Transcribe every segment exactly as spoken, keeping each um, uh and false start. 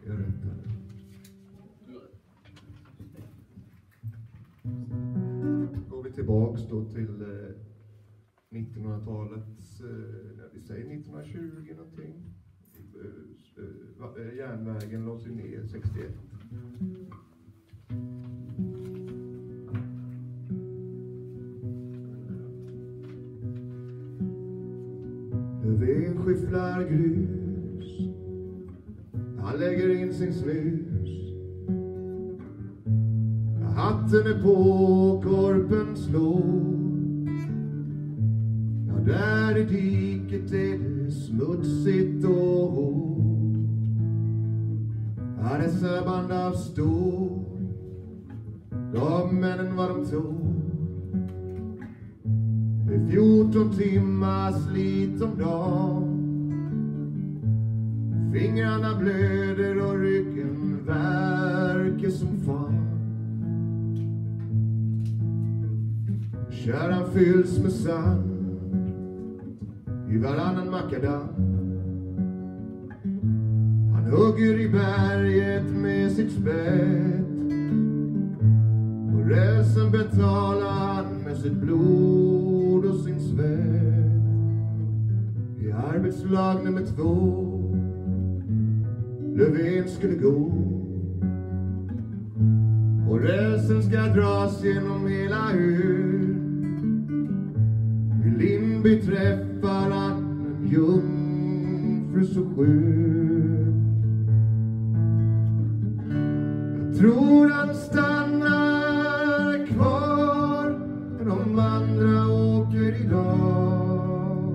Jag är rätt här. Går vi tillbaks då till eh, nittonhundratalets, eh, vi säger nittonhundratjugo någonting. Eh, eh, järnvägen lades ju ner sextioett. Löfven skyfflar grus, han lägger in sin snus. Hatten är på, korpen slår. Ja, där i diket är det smutsigt och hårt. Ja, dessa band av stål, de männen vad de tog. Med fjorton timmar slit om dagen. Fingrarna blöder och ryggen värker som fan. Kärran fylls med sand i varannan makadam. Han hugger i berget med sitt spett. Och rälsen betalar han med sitt blod och sin svett. I arbetslag nummer två Löfven skulle gå. Och rälsen ska dras genom hela ön. Vid Lindby träffar han en jungfru så skön. Jag tror han stannar kvar, men de andra åker idag.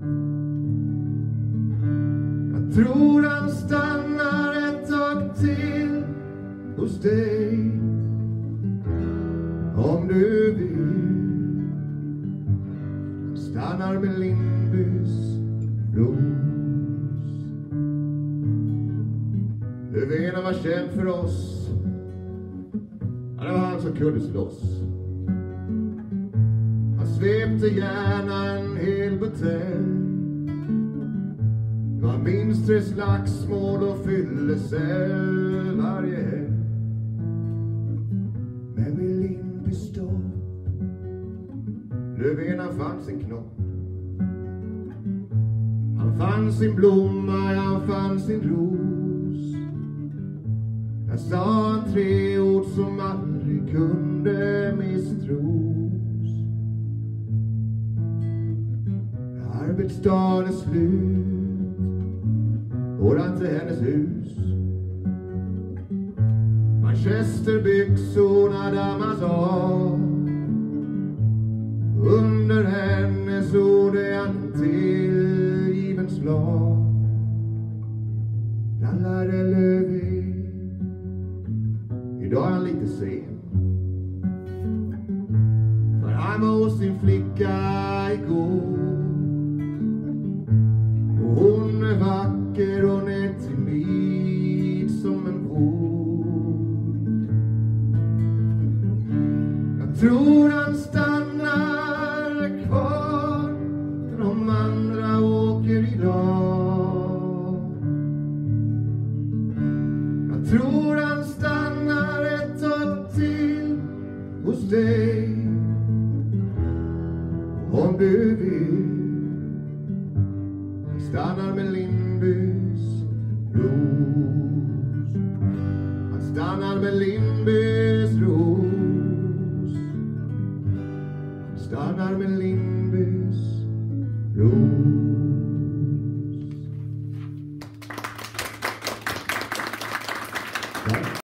Jag tror han stannar ett tag till hos dig, om du vill. Han stannar med Lindbys ros. Löfven var känd för oss. Ja, det var han som kunde slåss. Han svepte gärna en hel butelj. Det var minst tre slagsmål och fyllecell varje helg. Men vid Lindby stopp Löfven han fann sin knopp. Han fann sin blomma, han fann sin ros. Jag sa han tre ord som aldrig kunde misstros. Arbetsdagen är slut, går han till hennes hus. Manchesterbyxorna dammas av. Under hennes ord är han tillgiven slav. Lallare Löfven, idag är han lite sen. För han var hos sin flicka igår. Och hon är vacker, hon är timid som en vår. Jag tror han stannar kvar, de andra åker idag. Jag tror han stannar ett tag till hos dig, om du vill. Han stannar med Lindbys ros. Han stannar med Lindbys ros. Han stannar med Lindbys ros.